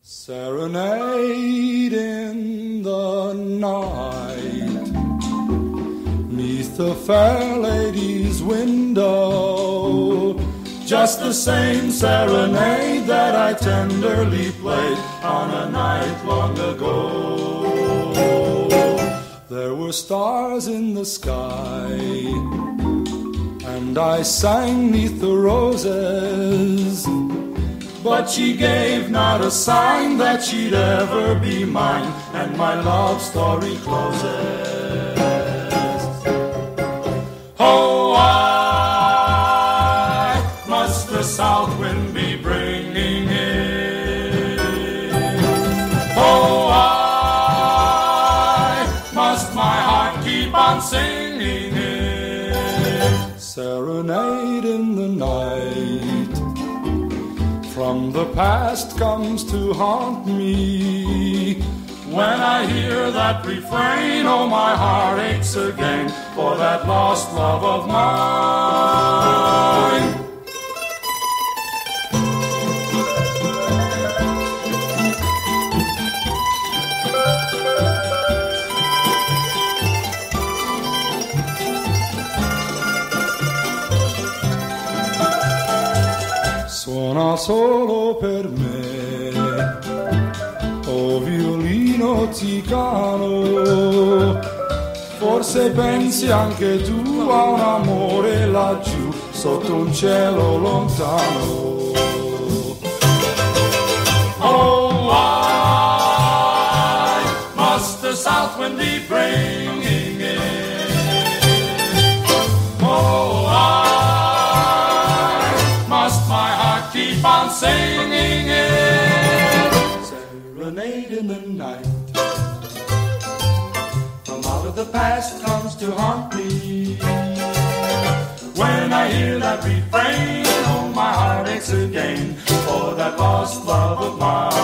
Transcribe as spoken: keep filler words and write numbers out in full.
Serenade in the night, 'neath the fair lady's window, just the same serenade that I tenderly played on a night long ago. There were stars in the sky, and I sang 'neath the roses, but she gave not a sign that she'd ever be mine, and my love story closes. Oh, why must the south wind be bringing in? Oh, why must my heart keep on singing it? Serenade in the night from the past comes to haunt me. When I hear that refrain, oh, my heart aches again for that lost love of mine. Suona solo per me, oh violino ticano, forse pensi anche tu a un amore laggiù, sotto un cielo lontano. Oh, why must the south wind be bringing it? Oh, why keep on singing it? Serenade in the night, from out of the past comes to haunt me. When I hear that refrain, oh, my heart aches again for that lost love of mine.